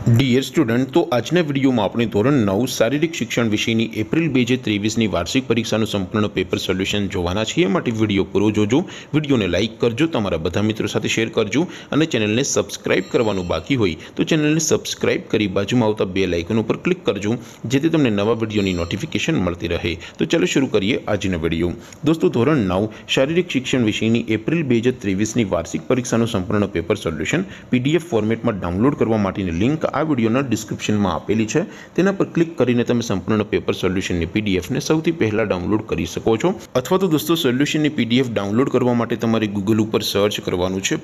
Dear student, तो आजना video में अपने धोरण 9 शारीरिक शिक्षण विषयनी एप्रिल 2023 वार्षिक परीक्षाનું संपूर्ण पेपर सोल्यूशन જોવાના છીએ। માટે વિડિયો પૂરો જોજો, વિડિયોને લાઈક કરજો, તમારા બધા મિત્રો સાથે શેર કરજો અને ચેનલને સબસ્ક્રાઇબ કરવાનું બાકી હોય તો ચેનલને સબસ્ક્રાઇબ કરી બાજુમાં આવતા બેલ આઇકન ઉપર ક્લિક કરજો જેથી તમને નવા વિડિયોની નોટિફિકેશન મળતી રહે। તો ચાલો શરૂ કરીએ આજનો વિડિયો। દોસ્તો, ધોરણ 9 શારીરિક શિક્ષણ વિષયની એપ્રિલ 2023 વાર્ષિક પરીક્ષાનું સંપૂર્ણ પેપર સોલ્યુશન પીડીએફ ફોર્મેટમાં ડાઉનલોડ કરવા માટેની લિંક આ વિડિયોના ડિસ્ક્રિપ્શનમાં આપેલી છે। તેના પર ક્લિક કરીને તમે સંપૂર્ણ પેપર સોલ્યુશનની પીડીએફને સૌથી પહેલા ડાઉનલોડ કરી શકો છો। અથવા તો દોસ્તો, સોલ્યુશનની પીડીએફ ડાઉનલોડ કરવા માટે તમારે ગૂગલ ઉપર સર્ચ કરવાનું છે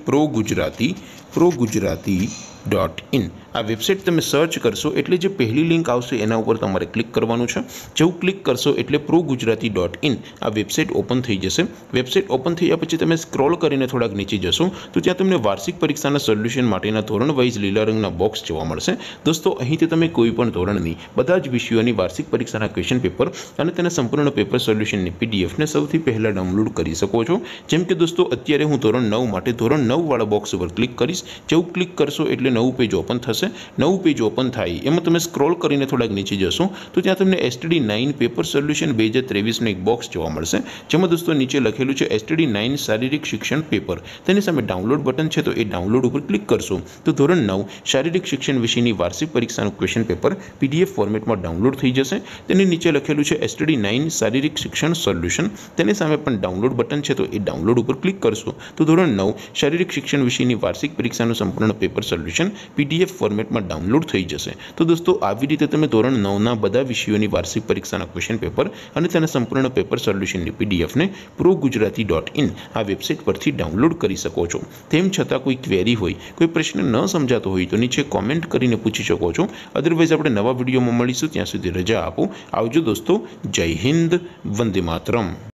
ProGujarati.in। આ વેબસાઇટ તમે સર્ચ કરશો એટલે જે પહેલી લિંક આવશે એના ઉપર તમારે ક્લિક કરવાનું છે। જેવું ક્લિક કરશો એટલે ProGujarati.in આ વેબસાઇટ ઓપન થઈ જશે। વેબસાઇટ ઓપન થયા પછી તમે સ્ક્રોલ કરીને થોડાક નીચે જશો તો ત્યાં તમને વાર્ષિક પરીક્ષાના સોલ્યુશન માટેના ધોરણ વાઇઝ લીલા રંગના બોક્સ જોવા મળશે। દોસ્તો, અહીંથી તમે કોઈ પણ ધોરણની બધા જ વિષયોની વાર્ષિક પરીક્ષાના ક્વેશ્ચન પેપર અને તેના સંપૂર્ણ પેપર સોલ્યુશનની પીડીએફને સૌથી પહેલા ડાઉનલોડ કરી શકો છો। જેમ કે દોસ્તો, અત્યારે હું ધોરણ 9 માટે ધોરણ 9 વાળા બોક્સ ઉપર ક્લિક કરીશ। જેવું ક્લિક કરશો એટલે નવું પેજ ઓપન થશે। નવું પેજ ઓપન થાય એમાં તમે સ્ક્રોલ કરીને થોડાક નીચે જશો તો ત્યાં તમને STD9 પેપર સોલ્યુશન 2023નું એક બોક્સ જોવા મળશે, જેમાં દોસ્તો નીચે લખેલું છે STD9 શારીરિક શિક્ષણ પેપર। તેની સામે ડાઉનલોડ બટન છે તો એ ડાઉનલોડ ઉપર ક્લિક કરશો તો ધોરણ 9 શારીરિક શિક્ષણ વિષયની વાર્ષિક પરીક્ષાનું ક્વેશ્ચન પેપર પીડીએફ ફોર્મેટમાં ડાઉનલોડ થઈ જશે। તેની નીચે લખેલું છે STD9 શારીરિક શિક્ષણ સોલ્યુશન। તેની સામે પણ ડાઉનલોડ બટન છે તો એ ડાઉનલોડ ઉપર ક્લિક કરશો તો ધોરણ 9 શારીરિક શિક્ષણ વિષયની વાર્ષિક પરીક્ષાનું સંપૂર્ણ પેપર સોલ્યુશન પીડીએફ ફોર્મેટમાં ડાઉનલોડ થઈ જશે। તો દોસ્તો, આવી રીતે તમે ધોરણ 9ના બધા વિષયોની વાર્ષિક પરીક્ષાના ક્વેશ્ચન પેપર અને તેના સંપૂર્ણ પેપર સોલ્યુશનની પીડીએફને ProGujarati.in આ વેબસાઇટ પરથી ડાઉનલોડ કરી શકો છો। તેમ છતાં કોઈ ક્વેરી હોય, કોઈ પ્રશ્ન ન સમજાતો હોય તો નીચે કોમેન્ટ કરીને પૂછી શકો છો। અધરવાઇઝ આપણે નવા વિડીયોમાં મળીશું, ત્યાં સુધી રજા આપો। આવજો દોસ્તો, જય હિન્દ, વંદે માતરમ।